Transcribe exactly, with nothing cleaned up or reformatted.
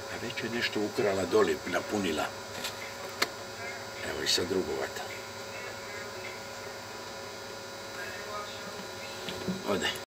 A već je nešto ukrala doli, napunila. Evo i sad drugo vata. Ode.